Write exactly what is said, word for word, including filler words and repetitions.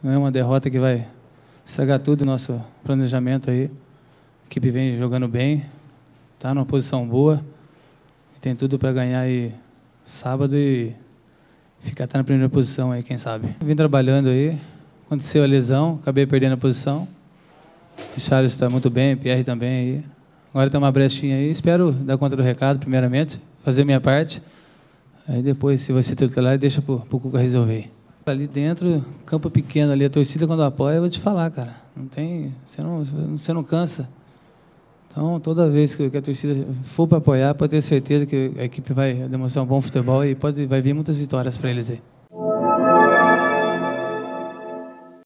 não é uma derrota que vai estragar tudo o nosso planejamento aí. A equipe vem jogando bem, está numa posição boa, e tem tudo para ganhar aí sábado e ficar até na primeira posição aí, quem sabe. Vim trabalhando aí, aconteceu a lesão, acabei perdendo a posição. O Charles está muito bem, o Pierre também aí. Agora tem uma brechinha aí, espero dar conta do recado, primeiramente, fazer minha parte. Aí depois, se vai ser titular, deixa pro, pro Cuca resolver. Ali dentro, campo pequeno ali, a torcida quando apoia, eu vou te falar, cara. Não tem, você não, você não cansa. Então, toda vez que a torcida for para apoiar, pode ter certeza que a equipe vai demonstrar um bom futebol e pode, vai vir muitas vitórias para eles aí.